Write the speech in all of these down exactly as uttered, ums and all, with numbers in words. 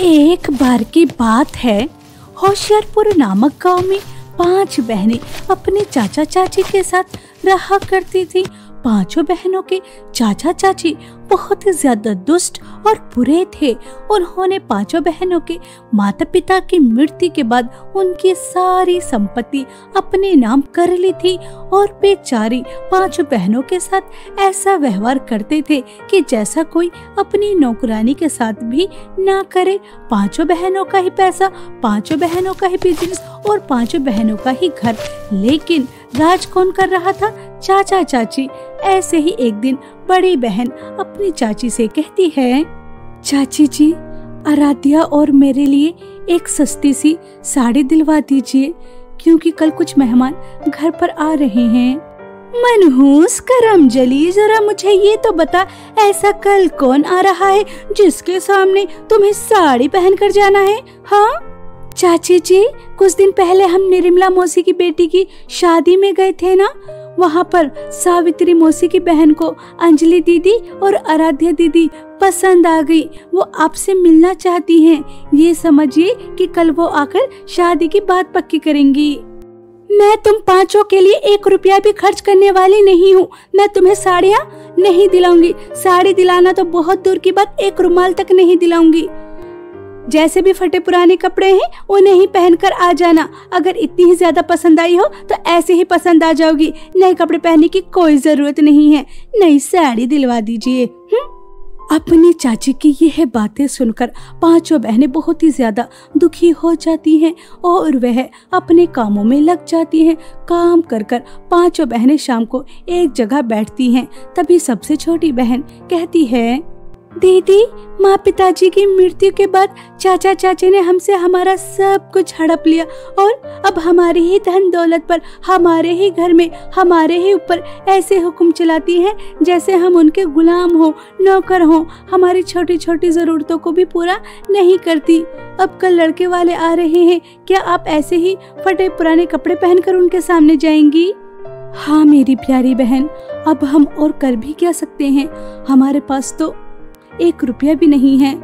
एक बार की बात है, होशियारपुर नामक गांव में पांच बहनें अपने चाचा चाची के साथ रहा करती थी। पांचों बहनों के चाचा चाची बहुत ही ज्यादा दुष्ट और बुरे थे। उन्होंने पांचों बहनों के माता पिता की मृत्यु के बाद उनकी सारी संपत्ति अपने नाम कर ली थी और बेचारी पांचों बहनों के साथ ऐसा व्यवहार करते थे कि जैसा कोई अपनी नौकरानी के साथ भी ना करे। पांचों बहनों का ही पैसा, पांचों बहनों का ही बिजनेस और पांचों बहनों का ही घर, लेकिन राज कौन कर रहा था? चाचा चाची। ऐसे ही एक दिन बड़ी बहन अपनी चाची से कहती है, चाची जी, आराध्या और मेरे लिए एक सस्ती सी साड़ी दिलवा दीजिए, क्योंकि कल कुछ मेहमान घर पर आ रहे हैं। मनहूस करमजली, जरा मुझे ये तो बता, ऐसा कल कौन आ रहा है जिसके सामने तुम्हें साड़ी पहनकर जाना है? हाँ चाची जी, कुछ दिन पहले हम निर्मला मौसी की बेटी की शादी में गए थे ना, वहाँ पर सावित्री मौसी की बहन को अंजलि दीदी और आराध्या दीदी पसंद आ गई। वो आपसे मिलना चाहती हैं। ये समझिए कि कल वो आकर शादी की बात पक्की करेंगी। मैं तुम पांचों के लिए एक रुपया भी खर्च करने वाली नहीं हूँ। मैं तुम्हें साड़ियाँ नहीं दिलाऊंगी। साड़ी दिलाना तो बहुत दूर की बात, एक रुमाल तक नहीं दिलाऊंगी। जैसे भी फटे पुराने कपड़े हैं उन्हें ही पहनकर आ जाना। अगर इतनी ही ज्यादा पसंद आई हो तो ऐसे ही पसंद आ जाओगी। नए कपड़े पहनने की कोई जरूरत नहीं है। नई साड़ी दिलवा दीजिए। अपनी चाची की यह बातें सुनकर पांचों बहनें बहुत ही ज्यादा दुखी हो जाती हैं और वह अपने कामों में लग जाती हैं। काम कर कर पांचों बहनें शाम को एक जगह बैठती हैं। तभी सबसे छोटी बहन कहती है, दीदी, माँ पिताजी की मृत्यु के बाद चाचा चाची ने हमसे हमारा सब कुछ हड़प लिया और अब हमारी ही धन दौलत पर, हमारे ही घर में, हमारे ही ऊपर ऐसे हुक्म चलाती हैं जैसे हम उनके गुलाम हो, नौकर हो। हमारी छोटी छोटी जरूरतों को भी पूरा नहीं करती। अब कल लड़के वाले आ रहे हैं, क्या आप ऐसे ही फटे पुराने कपड़े पहनकर उनके सामने जाएंगी? हाँ मेरी प्यारी बहन, अब हम और कर भी क्या सकते हैं? हमारे पास तो एक रुपया भी नहीं है।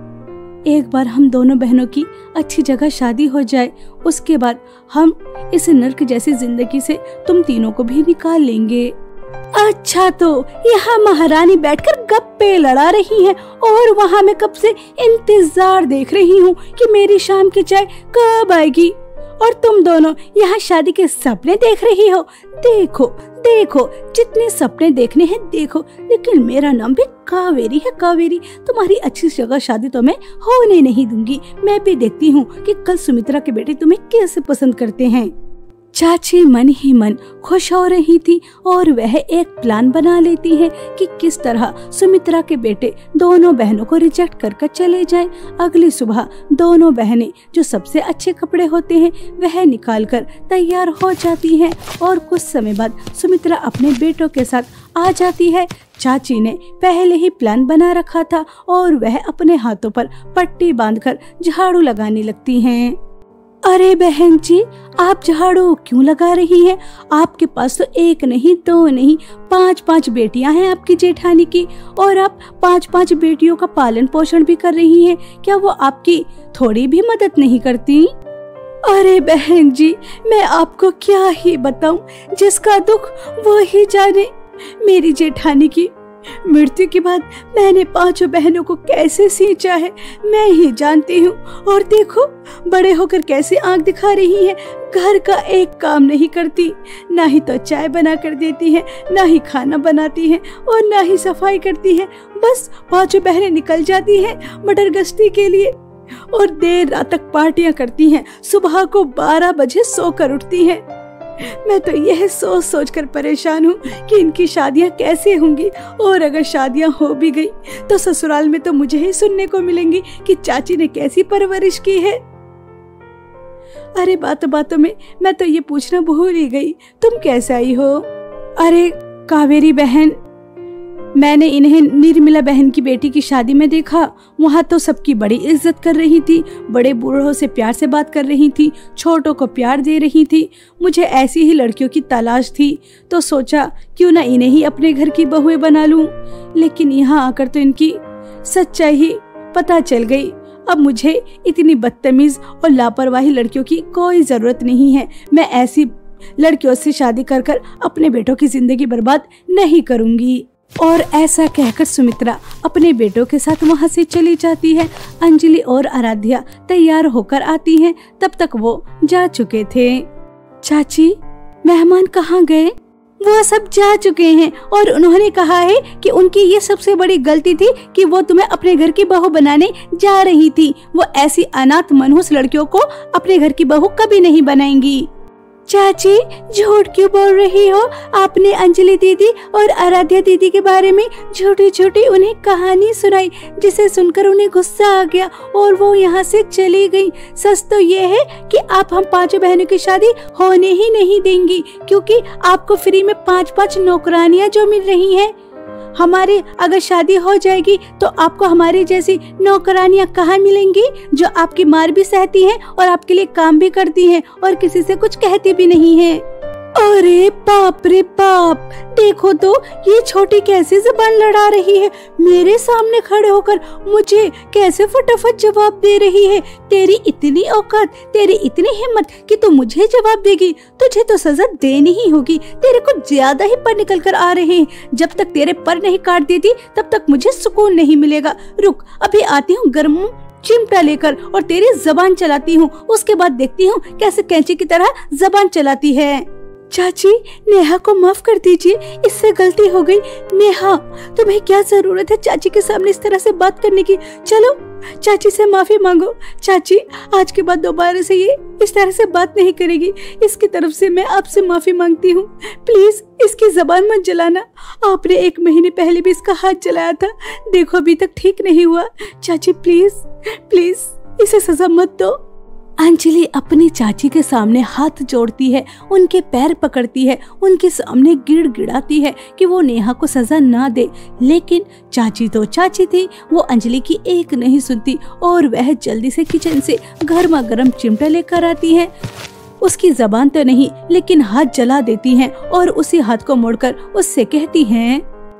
एक बार हम दोनों बहनों की अच्छी जगह शादी हो जाए, उसके बाद हम इस नर्क जैसी जिंदगी से तुम तीनों को भी निकाल लेंगे। अच्छा, तो यहाँ महारानी बैठकर गप्पे लड़ा रही हैं और वहाँ मैं कब से इंतजार देख रही हूँ कि मेरी शाम की चाय कब आएगी, और तुम दोनों यहाँ शादी के सपने देख रही हो। देखो देखो, जितने सपने देखने हैं देखो, लेकिन मेरा नाम भी कावेरी है। कावेरी, तुम्हारी अच्छी जगह शादी तो मैं होने नहीं दूंगी। मैं भी देखती हूँ कि कल सुमित्रा के बेटे तुम्हें कैसे पसंद करते हैं। चाची मन ही मन खुश हो रही थी और वह एक प्लान बना लेती है कि किस तरह सुमित्रा के बेटे दोनों बहनों को रिजेक्ट कर कर चले जाएं। अगली सुबह दोनों बहनें जो सबसे अच्छे कपड़े होते हैं वह निकाल कर तैयार हो जाती हैं और कुछ समय बाद सुमित्रा अपने बेटों के साथ आ जाती है। चाची ने पहले ही प्लान बना रखा था और वह अपने हाथों पर पट्टी बांधकर झाड़ू लगाने लगती हैं। अरे बहन जी, आप झाड़ू क्यों लगा रही हैं? आपके पास तो एक नहीं, दो नहीं, पांच पांच बेटियां हैं आपकी जेठानी की, और आप पांच पांच बेटियों का पालन पोषण भी कर रही हैं। क्या वो आपकी थोड़ी भी मदद नहीं करती? अरे बहन जी, मैं आपको क्या ही बताऊं, जिसका दुख वो ही जाने। मेरी जेठानी की मृत्यु के बाद मैंने पांचों बहनों को कैसे सींचा है मैं ही जानती हूँ। और देखो बड़े होकर कैसे आंख दिखा रही है। घर का एक काम नहीं करती, ना ही तो चाय बना कर देती है, ना ही खाना बनाती है और ना ही सफाई करती है। बस पांचों बहनें निकल जाती हैं मटर गश्ती के लिए और देर रात तक पार्टियां करती हैं। सुबह को बारह बजे सोकर उठती हैं। मैं तो यह सोच सोच कर परेशान हूँ कि इनकी शादियाँ कैसे होंगी, और अगर शादियाँ हो भी गई तो ससुराल में तो मुझे ही सुनने को मिलेंगी कि चाची ने कैसी परवरिश की है। अरे बातों बातों में मैं तो ये पूछना भूल ही गई, तुम कैसे आई हो? अरे कावेरी बहन, मैंने इन्हें निर्मला बहन की बेटी की शादी में देखा। वहाँ तो सबकी बड़ी इज्जत कर रही थी, बड़े बूढ़ों से प्यार से बात कर रही थी, छोटों को प्यार दे रही थी। मुझे ऐसी ही लड़कियों की तलाश थी, तो सोचा क्यों ना इन्हें ही अपने घर की बहुएं बना लूं। लेकिन यहाँ आकर तो इनकी सच्चाई ही पता चल गई। अब मुझे इतनी बदतमीज और लापरवाही लड़कियों की कोई जरूरत नहीं है। मैं ऐसी लड़कियों से शादी कर कर अपने बेटों की जिंदगी बर्बाद नहीं करूंगी। और ऐसा कहकर सुमित्रा अपने बेटों के साथ वहाँ से चली जाती है। अंजलि और आराध्या तैयार होकर आती हैं। तब तक वो जा चुके थे। चाची, मेहमान कहाँ गए? वो सब जा चुके हैं और उन्होंने कहा है कि उनकी ये सबसे बड़ी गलती थी कि वो तुम्हें अपने घर की बहू बनाने जा रही थी। वो ऐसी अनाथ मनहूस लड़कियों को अपने घर की बहू कभी नहीं बनाएंगी। चाची, झूठ क्यों बोल रही हो? आपने अंजलि दीदी और आराध्या दीदी के बारे में झूठी झूठी उन्हें कहानी सुनाई, जिसे सुनकर उन्हें गुस्सा आ गया और वो यहाँ से चली गई। सच तो ये है कि आप हम पांचों बहनों की शादी होने ही नहीं देंगी, क्योंकि आपको फ्री में पांच पांच नौकरानियां जो मिल रही हैं। हमारी अगर शादी हो जाएगी तो आपको हमारी जैसी नौकरानियां कहाँ मिलेंगी, जो आपकी मार भी सहती हैं और आपके लिए काम भी करती हैं और किसी से कुछ कहती भी नहीं है। अरे बाप रे बाप, देखो तो ये छोटी कैसे जुबान लड़ा रही है। मेरे सामने खड़े होकर मुझे कैसे फटाफट जवाब दे रही है। तेरी इतनी औकात, तेरी इतनी हिम्मत कि तू मुझे जवाब देगी। तुझे तो सजा देनी ही होगी। तेरे को ज्यादा ही पर निकल कर आ रहे हैं। जब तक तेरे पर नहीं काट देती तब तक मुझे सुकून नहीं मिलेगा। रुक, अभी आती हूँ गर्म चिमटा लेकर और तेरी जबान चलाती हूँ। उसके बाद देखती हूँ कैसे कैंची की तरह जबान चलाती है। चाची, नेहा को माफ कर दीजिए, इससे गलती हो गई। नेहा, तुम्हें क्या जरूरत है चाची के सामने इस तरह से बात करने की? चलो चाची से माफी मांगो। चाची, आज के बाद दोबारा से ये इस तरह से बात नहीं करेगी। इसकी तरफ से मैं आपसे माफी मांगती हूँ। प्लीज इसकी जबान मत जलाना। आपने एक महीने पहले भी इसका हाथ जलाया था, देखो अभी तक ठीक नहीं हुआ। चाची प्लीज प्लीज इसे सजा मत दो। अंजलि अपनी चाची के सामने हाथ जोड़ती है, उनके पैर पकड़ती है, उनके सामने गिड़गिड़ाती है कि वो नेहा को सजा ना दे। लेकिन चाची तो चाची थी, वो अंजलि की एक नहीं सुनती और वह जल्दी से किचन से गर्मा गर्म चिमटा लेकर आती है। उसकी जबान तो नहीं लेकिन हाथ जला देती हैं और उसी हाथ को मोड़कर उससे कहती हैं,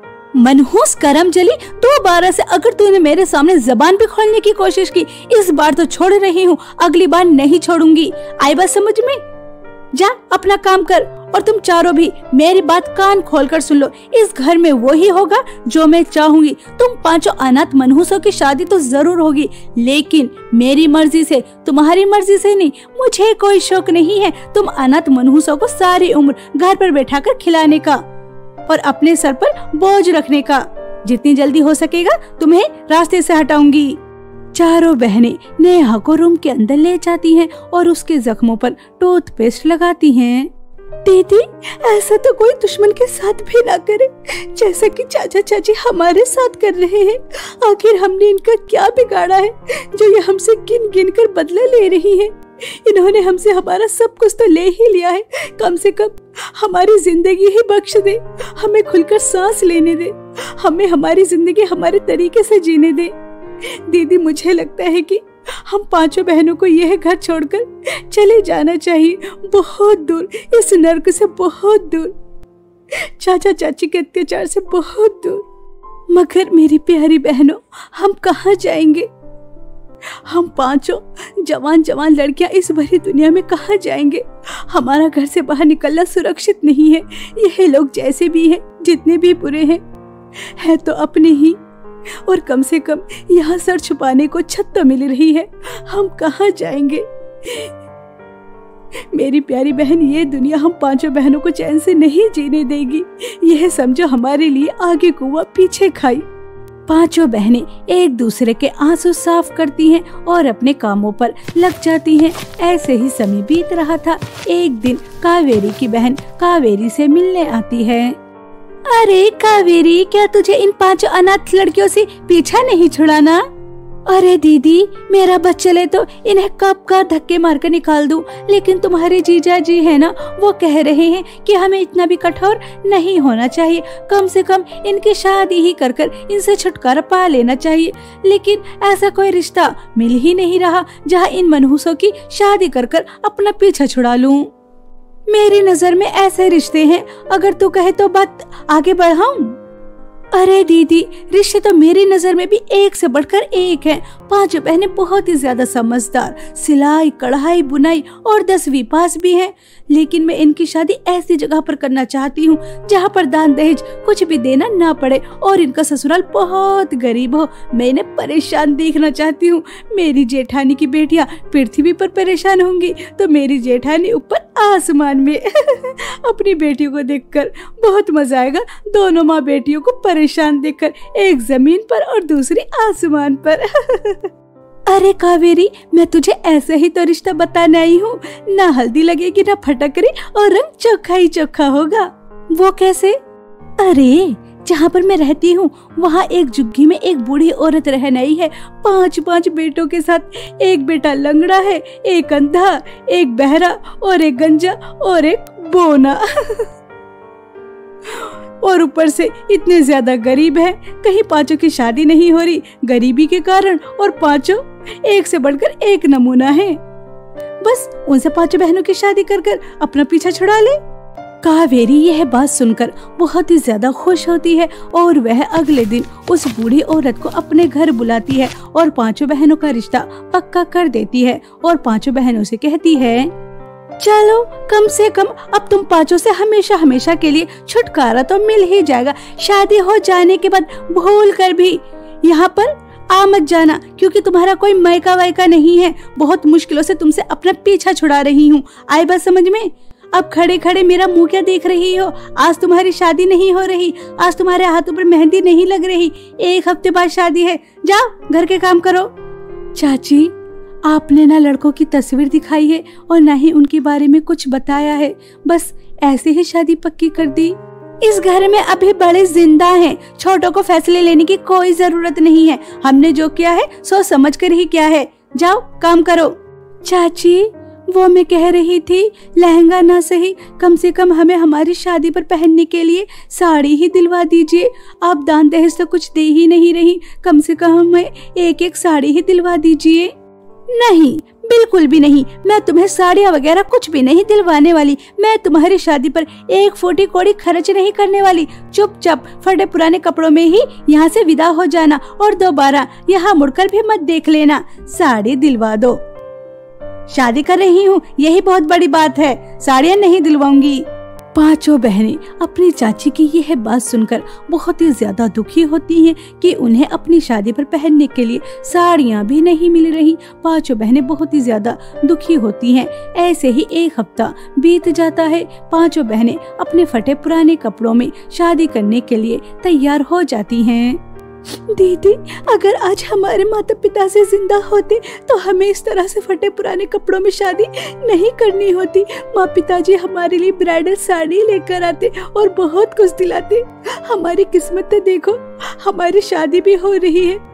मनहूस करमजली, दोबारा से अगर तूने मेरे सामने जबान भी खोलने की कोशिश की, इस बार तो छोड़ रही हूँ, अगली बार नहीं छोड़ूंगी। आई बात समझ में? जा अपना काम कर और तुम चारों भी मेरी बात कान खोलकर सुन लो। इस घर में वो ही होगा जो मैं चाहूंगी। तुम पांचों अनाथ मनहूसों की शादी तो जरूर होगी, लेकिन मेरी मर्जी से, तुम्हारी मर्जी से नहीं। मुझे कोई शौक नहीं है तुम अनाथ मनहूसों को सारी उम्र घर पर बैठाकर खिलाने का और अपने सर पर बोझ रखने का। जितनी जल्दी हो सकेगा तुम्हें रास्ते से हटाऊंगी। चारों बहनें नेहा को रूम के अंदर ले जाती हैं और उसके जख्मों पर टूथपेस्ट लगाती हैं। दीदी, ऐसा तो कोई दुश्मन के साथ भी ना करे जैसा कि चाचा चाची हमारे साथ कर रहे हैं। आखिर हमने इनका क्या बिगाड़ा है जो ये हमसे गिन गिन कर बदला ले रही है? इन्होंने हमसे हमारा सब कुछ तो ले ही लिया है, कम से कम हमारी जिंदगी ही बख्श दे, हमें खुलकर सांस लेने दे, हमें हमारी जिंदगी हमारे तरीके से जीने दे। दीदी, मुझे लगता है कि हम पांचों बहनों को यह घर छोड़कर चले जाना चाहिए, बहुत दूर, इस नर्क से बहुत दूर, चाचा चाची के अत्याचार से बहुत दूर। मगर मेरी प्यारी बहनों, हम कहाँ जाएंगे? हम पांचों जवान जवान लड़कियां इस भरी दुनिया में कहाँ जाएंगे? हमारा घर से बाहर निकलना सुरक्षित नहीं है। यह लोग जैसे भी हैं, जितने भी बुरे हैं, है तो अपने ही, और कम से कम यहाँ सर छुपाने को छत तो मिल रही है। हम कहाँ जाएंगे? मेरी प्यारी बहन, ये दुनिया हम पांचों बहनों को चैन से नहीं जीने देगी। यह समझो हमारे लिए आगे कुआं पीछे खाई। पांचों बहनें एक दूसरे के आंसू साफ करती हैं और अपने कामों पर लग जाती हैं। ऐसे ही समय बीत रहा था। एक दिन कावेरी की बहन कावेरी से मिलने आती है। अरे कावेरी, क्या तुझे इन पांचों अनाथ लड़कियों से पीछा नहीं छुड़ाना? अरे दीदी, मेरा बस चले तो इन्हें कब का धक्के मारकर निकाल दूं, लेकिन तुम्हारे जीजा जी है ना, वो कह रहे हैं कि हमें इतना भी कठोर नहीं होना चाहिए, कम से कम इनकी शादी ही कर कर इनसे छुटकारा पा लेना चाहिए। लेकिन ऐसा कोई रिश्ता मिल ही नहीं रहा जहाँ इन मनहूसों की शादी कर कर अपना पीछा छुड़ा लूं। मेरी नजर में ऐसे रिश्ते हैं, अगर तू कहे तो बात आगे बढ़ाऊं। अरे दीदी, रिश्ते तो मेरी नजर में भी एक से बढ़कर एक हैं। पांचों बहनें बहुत ही ज्यादा समझदार, सिलाई कढ़ाई बुनाई और दसवीं पास भी हैं। लेकिन मैं इनकी शादी ऐसी जगह पर करना चाहती हूँ जहाँ पर दान दहेज कुछ भी देना ना पड़े और इनका ससुराल बहुत गरीब हो। मैं इन्हें परेशान देखना चाहती हूँ। मेरी जेठानी की बेटियाँ पृथ्वी पर परेशान होंगी तो मेरी जेठानी ऊपर आसमान में। अपनी बेटियों को देखकर बहुत मजा आएगा। दोनों माँ बेटियों को परेशान देखकर, एक जमीन पर और दूसरी आसमान पर। अरे कावेरी, मैं तुझे ऐसे ही तो रिश्ता बताने आई हूँ। ना हल्दी लगेगी ना फटकरी और रंग चोखा ही चोखा होगा। वो कैसे? अरे जहाँ पर मैं रहती हूँ वहाँ एक झुग्गी में एक बूढ़ी औरत रहने आई है, पांच पांच बेटों के साथ। एक बेटा लंगड़ा है, एक अंधा, एक बहरा और एक गंजा और एक बोना। और ऊपर से इतने ज्यादा गरीब है, कहीं पांचों की शादी नहीं हो रही गरीबी के कारण। और पांचों एक से बढ़कर एक नमूना है। बस उनसे पांचों बहनों की शादी कर कर अपना पीछा छुड़ा ले। कावेरी यह बात सुनकर बहुत ही ज्यादा खुश होती है और वह अगले दिन उस बूढ़ी औरत को अपने घर बुलाती है और पांचों बहनों का रिश्ता पक्का कर देती है। और पांचों बहनों से कहती है, चलो कम से कम अब तुम पांचों से हमेशा हमेशा के लिए छुटकारा तो मिल ही जाएगा। शादी हो जाने के बाद भूल कर भी यहाँ पर आ मत जाना, क्योंकि तुम्हारा कोई मायका वायका नहीं है। बहुत मुश्किलों से तुमसे अपना पीछा छुड़ा रही हूँ। आई बात समझ में? अब खड़े खड़े मेरा मुंह क्या देख रही हो? आज तुम्हारी शादी नहीं हो रही, आज तुम्हारे हाथों पर मेहंदी नहीं लग रही। एक हफ्ते बाद शादी है, जाओ घर के काम करो। चाची, आपने ना लड़कों की तस्वीर दिखाई है और ना ही उनके बारे में कुछ बताया है, बस ऐसे ही शादी पक्की कर दी। इस घर में अभी बड़े जिंदा हैं, छोटों को फैसले लेने की कोई जरूरत नहीं है। हमने जो किया है सोच समझ कर ही किया है, जाओ काम करो। चाची, वो मैं कह रही थी, लहंगा ना सही कम से कम हमें हमारी शादी पर पहनने के लिए साड़ी ही दिलवा दीजिए। आप दान दहेज तो कुछ दे ही नहीं रही, कम से कम हमें एक एक साड़ी ही दिलवा दीजिए। नहीं, बिल्कुल भी नहीं, मैं तुम्हें साड़ियाँ वगैरह कुछ भी नहीं दिलवाने वाली। मैं तुम्हारी शादी पर एक फोटी कौड़ी खर्च नहीं करने वाली। चुपचाप फटे पुराने कपड़ों में ही यहाँ से विदा हो जाना और दोबारा यहाँ मुड़कर भी मत देख लेना। साड़ी दिलवा दो। शादी कर रही हूँ, यही बहुत बड़ी बात है, साड़ियाँ नहीं दिलवाऊंगी। पांचों बहनें अपनी चाची की यह बात सुनकर बहुत ही ज्यादा दुखी होती हैं कि उन्हें अपनी शादी पर पहनने के लिए साड़ियाँ भी नहीं मिल रही। पांचों बहनें बहुत ही ज्यादा दुखी होती हैं। ऐसे ही एक हफ्ता बीत जाता है। पांचों बहनें अपने फटे पुराने कपड़ों में शादी करने के लिए तैयार हो जाती हैं। दीदी, अगर आज हमारे माता पिता से जिंदा होते तो हमें इस तरह से फटे पुराने कपड़ों में शादी नहीं करनी होती। माँ पिताजी हमारे लिए ब्राइडल साड़ी लेकर आते और बहुत कुछ दिलाते। हमारी किस्मत तो देखो, हमारी शादी भी हो रही है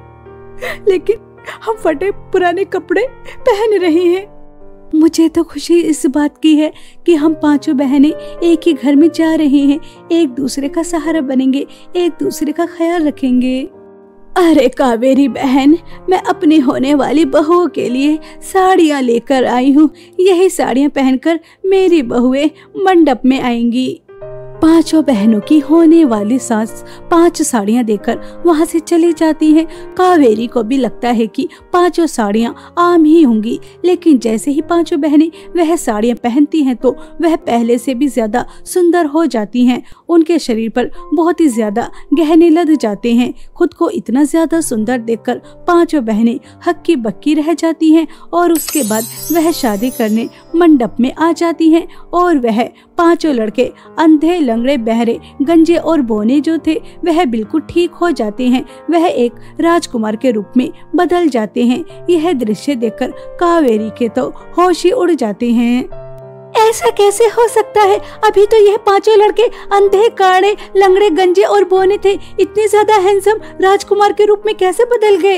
लेकिन हम फटे पुराने कपड़े पहन रहे हैं। मुझे तो खुशी इस बात की है कि हम पांचों बहनें एक ही घर में जा रहे हैं, एक दूसरे का सहारा बनेंगे, एक दूसरे का ख्याल रखेंगे। अरे कावेरी बहन, मैं अपनी होने वाली बहुओं के लिए साड़ियाँ लेकर आई हूँ। यही साड़ियाँ पहनकर मेरी बहुएं मंडप में आएंगी। पांचों बहनों की होने वाली सास पांच साड़ियाँ देकर वहाँ से चली जाती हैं। कावेरी को भी लगता है कि पांचों साड़ियाँ आम ही होंगी, लेकिन जैसे ही पांचों बहनें वह साड़ियाँ पहनती हैं तो वह पहले से भी ज्यादा सुंदर हो जाती हैं। उनके शरीर पर बहुत ही ज्यादा गहने लद जाते हैं। खुद को इतना ज्यादा सुंदर देखकर पांचों बहनें हक्की बक्की रह जाती हैं और उसके बाद वह शादी करने मंडप में आ जाती हैं। और वह पांचों लड़के अंधे लंगड़े बहरे गंजे और बोने जो थे वह बिल्कुल ठीक हो जाते हैं। वह एक राजकुमार के रूप में बदल जाते हैं। यह दृश्य देखकर कावेरी के तो होश ही उड़ जाते हैं। ऐसा कैसे हो सकता है? अभी तो यह पांचों लड़के अंधे काड़े लंगड़े गंजे और बोने थे, इतने ज्यादा हैंडसम राजकुमार के रूप में कैसे बदल गए?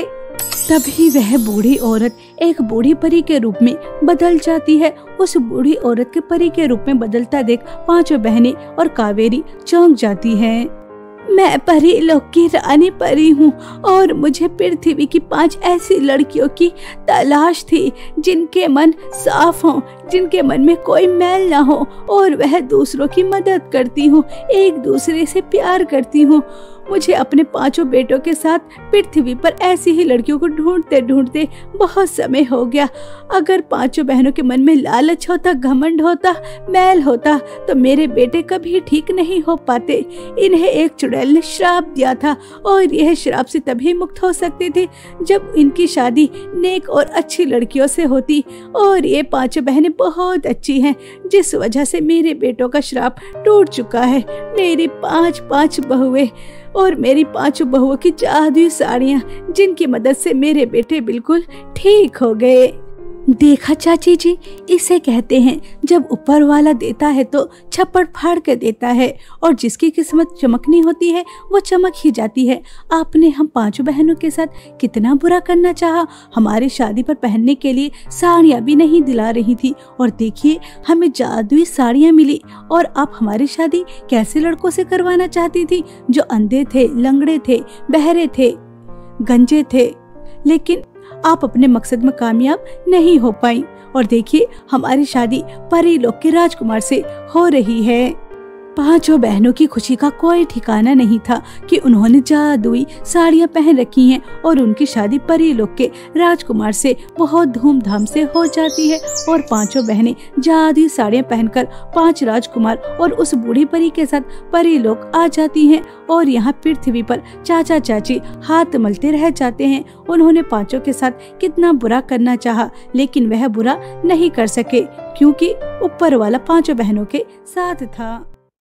तभी वह बूढ़ी औरत एक बूढ़ी परी के रूप में बदल जाती है। उस बूढ़ी औरत के परी के रूप में बदलता देख पांचों बहनें और कावेरी चौंक जाती हैं। मैं परी लोक की रानी परी हूँ और मुझे पृथ्वी की पांच ऐसी लड़कियों की तलाश थी जिनके मन साफ हों, जिनके मन में कोई मैल ना हो और वह दूसरों की मदद करती हूँ, एक दूसरे से प्यार करती हूँ। मुझे अपने पांचों बेटों के साथ पृथ्वी पर ऐसी ही लड़कियों को ढूंढते ढूंढते बहुत समय हो गया। अगर पांचों बहनों के मन में लालच होता, घमंड होता, मैल होता तो मेरे बेटे कभी ठीक नहीं हो पाते। इन्हें एक चुड़ैल ने श्राप दिया था और यह श्राप से तभी मुक्त हो सकते थे जब इनकी शादी नेक और अच्छी लड़कियों से होती। और ये पांचों बहनें बहुत अच्छी हैं, जिस वजह से मेरे बेटों का श्राप टूट चुका है। मेरी पांच पांच बहुएं और मेरी पांचों बहुओं की जादुई साड़ियाँ, जिनकी मदद से मेरे बेटे बिल्कुल ठीक हो गए। देखा चाची जी, इसे कहते हैं जब ऊपर वाला देता है तो छप्पड़ फाड़ के देता है, और जिसकी किस्मत चमकनी होती है वो चमक ही जाती है। आपने हम पांचों बहनों के साथ कितना बुरा करना चाहा। हमारी शादी पर पहनने के लिए साड़ियाँ भी नहीं दिला रही थी, और देखिए हमें जादुई साड़ियाँ मिली। और आप हमारी शादी कैसे लड़कों से करवाना चाहती थी, जो अंधे थे, लंगड़े थे, बहरे थे, गंजे थे। लेकिन आप अपने मकसद में कामयाब नहीं हो पाई, और देखिए हमारी शादी परी लोक के राजकुमार से हो रही है। पांचों बहनों की खुशी का कोई ठिकाना नहीं था कि उन्होंने जादुई साड़ियाँ पहन रखी हैं, और उनकी शादी परी लोक के राजकुमार से बहुत धूमधाम से हो जाती है। और पांचों बहनें जादुई साड़ियाँ पहनकर पांच राजकुमार और उस बूढ़ी परी के साथ परी लोक आ जाती हैं, और यहाँ पृथ्वी पर चाचा चाची हाथ मलते रह जाते हैं। उन्होंने पांचों के साथ कितना बुरा करना चाहा, लेकिन वह बुरा नहीं कर सके, क्योंकि ऊपर वाला पांचों बहनों के साथ था।